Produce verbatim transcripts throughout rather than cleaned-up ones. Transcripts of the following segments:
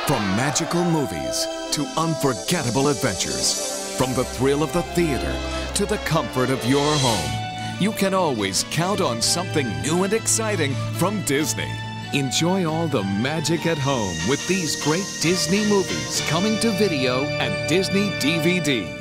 From magical movies to unforgettable adventures, from the thrill of the theater to the comfort of your home, you can always count on something new and exciting from Disney. Enjoy all the magic at home with these great Disney movies coming to video and Disney D V D.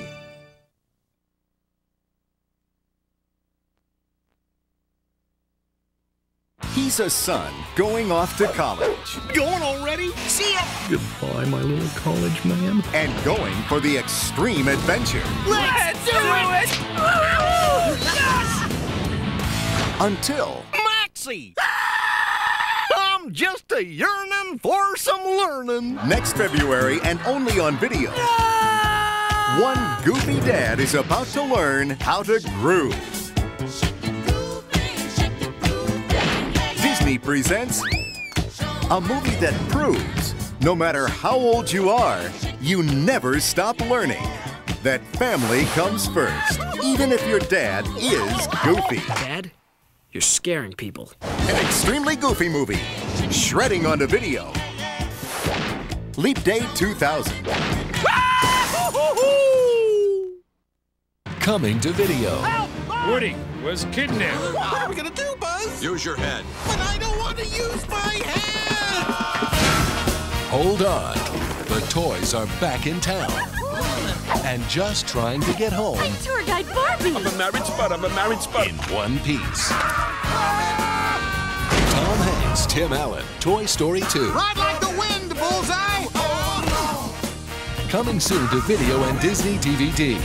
He's a son going off to college. Going already? See ya! Goodbye, my little college man. And going for the extreme adventure. Let's do it! Yes! Until... Maxie! I'm just a yearning for some learning. Next February and only on video. Ah! One goofy dad is about to learn how to groove. Disney presents a movie that proves no matter how old you are, you never stop learning. That family comes first, even if your dad is goofy. Dad, you're scaring people. An extremely goofy movie, shredding onto video. Leap Day two thousand. Coming to video. Help! Woody was kidnapped. What are we gonna do, Buzz? Use your head. But I don't want to use my head! Hold on. The toys are back in town. And just trying to get home I'm tour guide Barbie. I'm a married spud, I'm a married spud. in one piece. Tom Hanks, Tim Allen, Toy Story two. Ride like the wind, Bullseye! Coming soon to video and Disney D V D.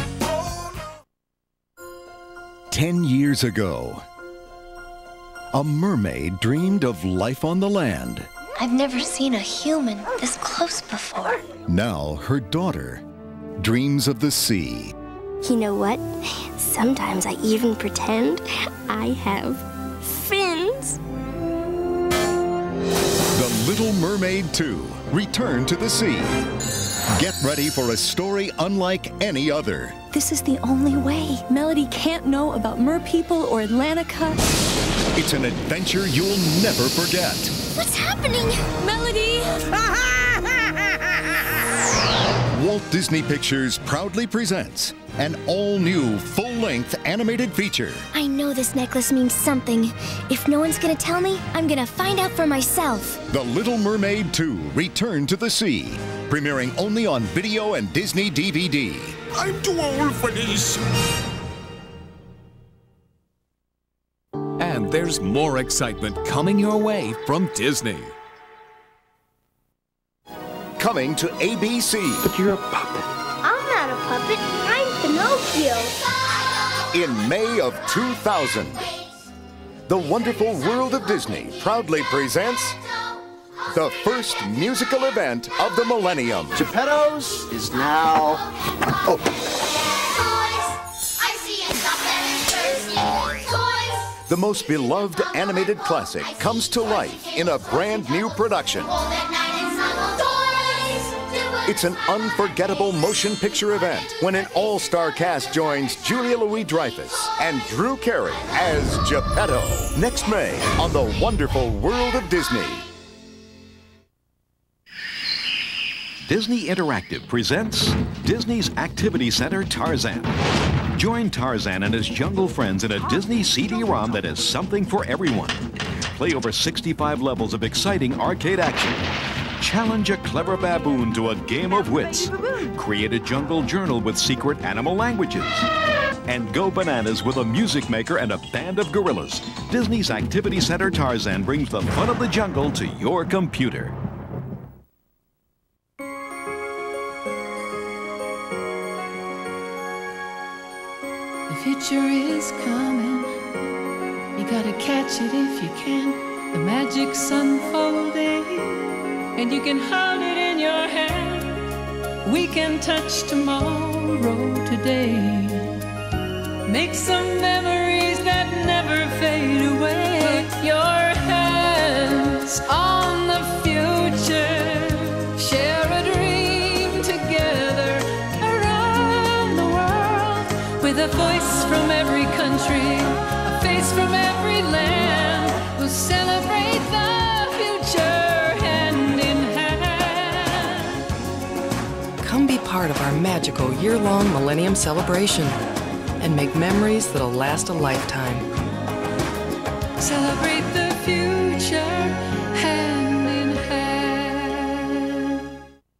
Ten years ago, a mermaid dreamed of life on the land. I've never seen a human this close before. Now her daughter dreams of the sea. You know what? Sometimes I even pretend I have fins. The Little Mermaid two, Return to the Sea. Get ready for a story unlike any other. This is the only way. Melody can't know about merpeople or Atlantica. It's an adventure you'll never forget. What's happening? Melody! Walt Disney Pictures proudly presents an all-new, full-length animated feature. I know this necklace means something. If no one's gonna tell me, I'm gonna find out for myself. The Little Mermaid two, Return to the Sea. Premiering only on video and Disney D V D. I'm too old for this. And there's more excitement coming your way from Disney. Coming to A B C. But you're a puppet. I'm not a puppet. I'm Pinocchio. In May of two thousand. The Wonderful World of Disney proudly presents the first musical event of the millennium. Geppetto's is now... Oh. The most beloved animated classic comes to life in a brand new production. It's an unforgettable motion picture event when an all-star cast joins Julia Louis-Dreyfus and Drew Carey as Geppetto. Next May on The Wonderful World of Disney. Disney Interactive presents Disney's Activity Center Tarzan. Join Tarzan and his jungle friends in a Disney C D ROM that is something for everyone. Play over sixty-five levels of exciting arcade action. Challenge a clever baboon to a game of wits. Create a jungle journal with secret animal languages. And go bananas with a music maker and a band of gorillas. Disney's Activity Center Tarzan brings the fun of the jungle to your computer. The future is coming. You gotta catch it if you can. The magic's unfolding, and you can hold it in your hand. We can touch tomorrow today. Make some memories that never fade away. Put your hands on the future. Share a dream together around the world. With a voice from every country, a face from every land. We'll celebrate the future hand in hand. part of our magical year-long Millennium Celebration and make memories that'll last a lifetime. Celebrate the future hand in hand.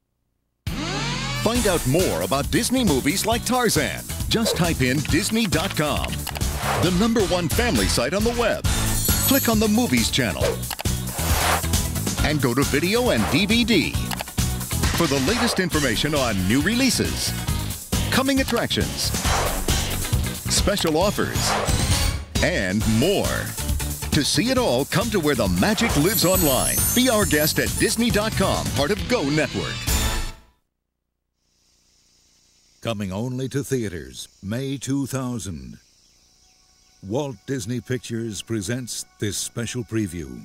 Find out more about Disney movies like Tarzan. Just type in Disney dot com, the number one family site on the web. Click on the Movies channel and go to Video and D V D for the latest information on new releases, coming attractions, special offers, and more. To see it all, come to where the magic lives online. Be our guest at Disney dot com, part of Go Network. Coming only to theaters, May two thousand. Walt Disney Pictures presents this special preview.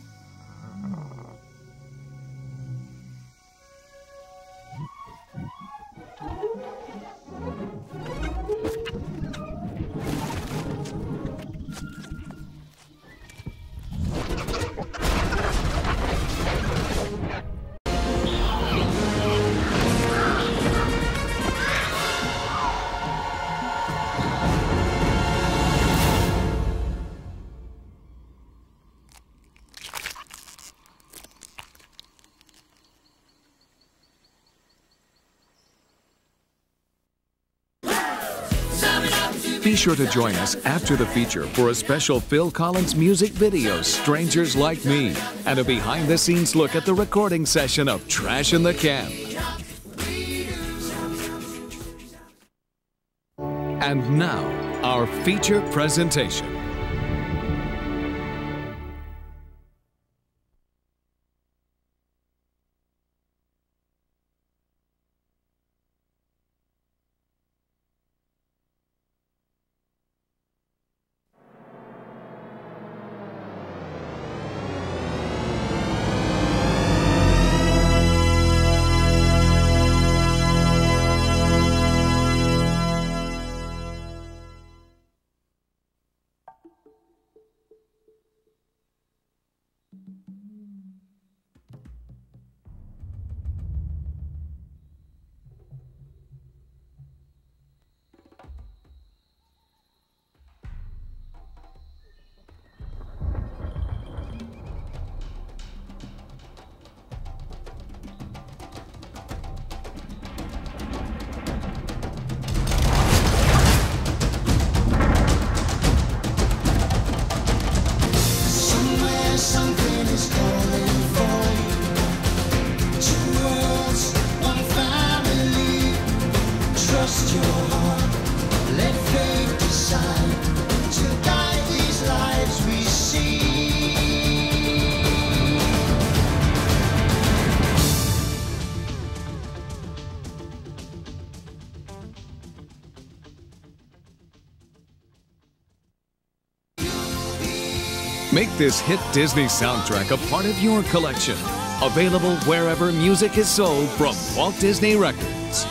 Be sure to join us after the feature for a special Phil Collins music video, Strangers Like Me, and a behind-the-scenes look at the recording session of Trash in the Can. And now, our feature presentation. Make this hit Disney soundtrack a part of your collection. Available wherever music is sold from Walt Disney Records.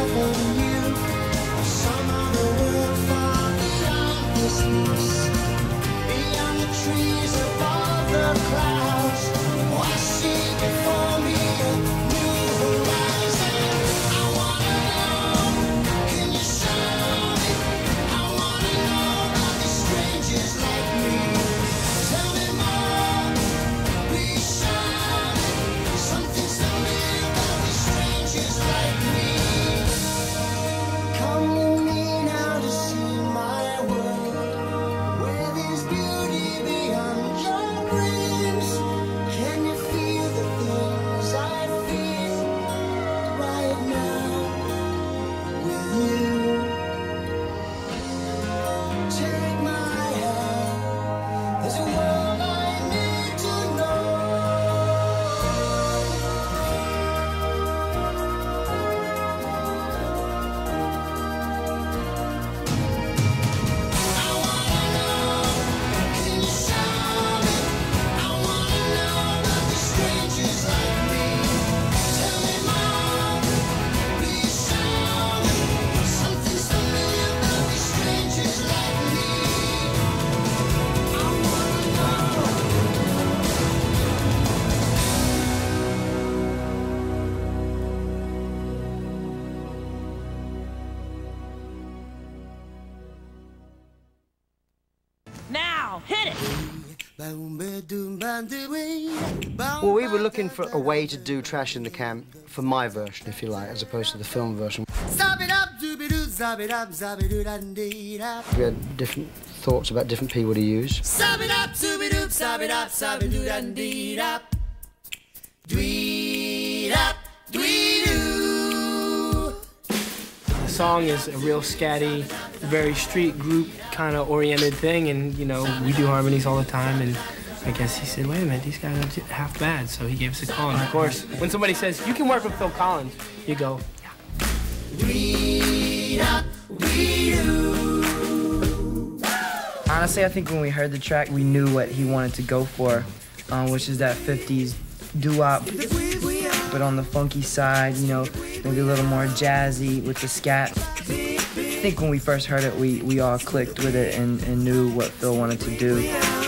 Some of the world far beyond this. Hit it! Well, we were looking for a way to do trash in the camp for my version, if you like, as opposed to the film version. We had different thoughts about different people to use. The song is a real scatty, very street group kind of oriented thing, and you know, we do harmonies all the time, and I guess he said, wait a minute, these guys are half bad, so he gave us a call. And of course, when somebody says, you can work with Phil Collins, you go, yeah. Honestly, I think when we heard the track, we knew what he wanted to go for, uh, which is that fifties doo-wop, but on the funky side, you know, maybe a little more jazzy with the scat. I think when we first heard it, we, we all clicked with it and, and knew what Phil wanted to do.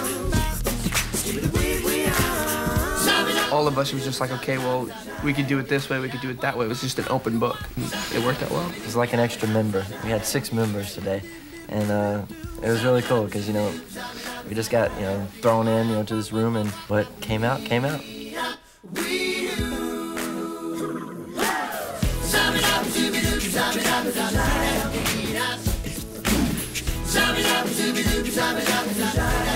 All of us was just like, okay, well, we could do it this way, we could do it that way. It was just an open book. It worked out well. It was like an extra member. We had six members today, and uh, it was really cool because, you know, we just got, you know, thrown in, you know, to this room, and what came out, came out. Zap it up,